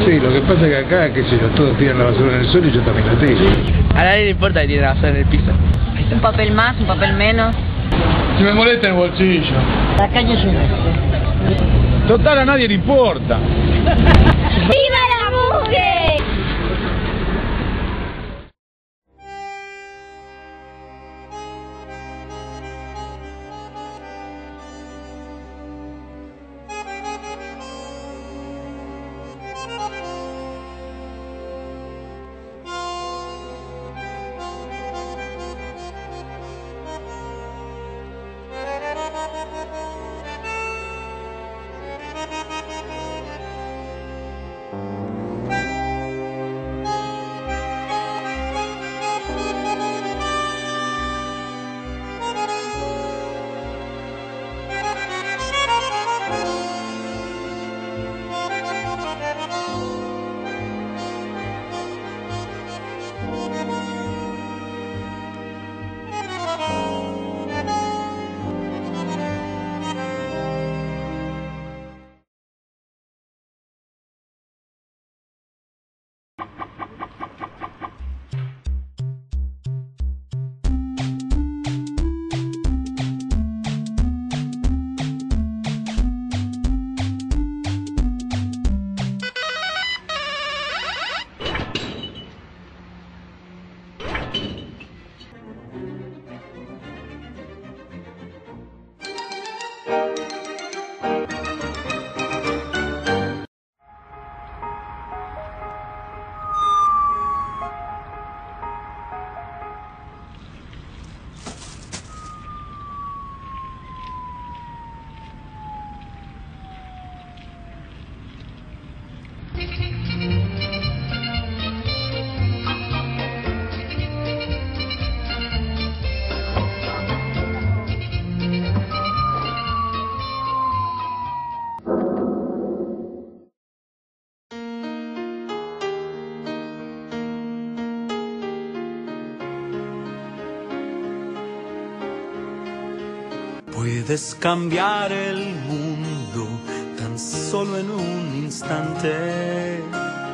Sí, lo que pasa es que acá, qué sé yo, todos tiran la basura en el suelo y yo también la tiro. A nadie le importa que tiene la basura en el piso. Un papel más, un papel menos. Se me molesta el bolsillo. La calle es una. Total, a nadie le importa. ¡Viva la mugre! Puedes cambiar el mundo tan solo en un instante.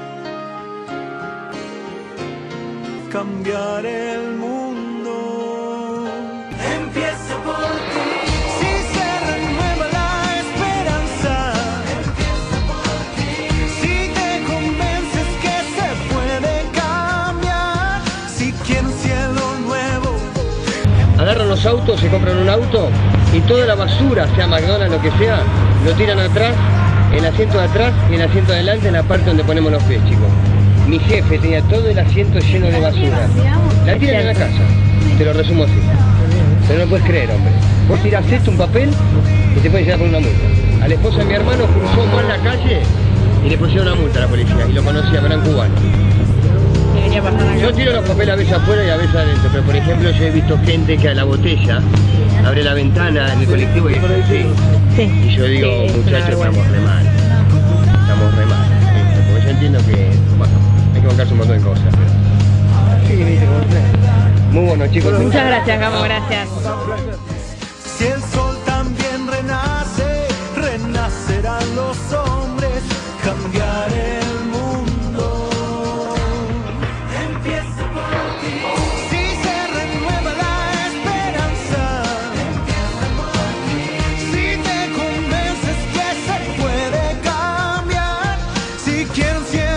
Cambiar el mundo empieza por ti. Si se renueva la esperanza, empieza por ti. Si te convences que se puede cambiar, si quieres un cielo nuevo. Agarran los autos, se compran un auto y toda la basura, sea McDonald's, lo que sea, lo tiran atrás, en el asiento de atrás y en el asiento de adelante, en la parte donde ponemos los pies, chicos. Mi jefe tenía todo el asiento lleno de basura. La tiran en la casa, te lo resumo así. Pero no puedes creer, hombre. Vos tirás esto, un papel, y te pueden llevar por una multa. A la esposa de mi hermano cruzó mal la calle y le pusieron una multa a la policía, y lo conocía, pero eran cubanos. Yo tiro los papeles a veces afuera y a veces adentro, pero por ejemplo yo he visto gente que a la botella abre la ventana en el colectivo y dice sí. Y yo digo, muchachos, estamos re mal. Estamos re mal. Porque yo entiendo que, bueno, hay que bancarse un montón de cosas. Pero... Muy bueno, chicos. Muchas gracias, Gamo, gracias. Si el sol también renace, renacerán los hombres, cambiar el mundo. Empieza por ti. Si se renueva la esperanza, empieza por ti. Si te convences que se puede cambiar, si quieres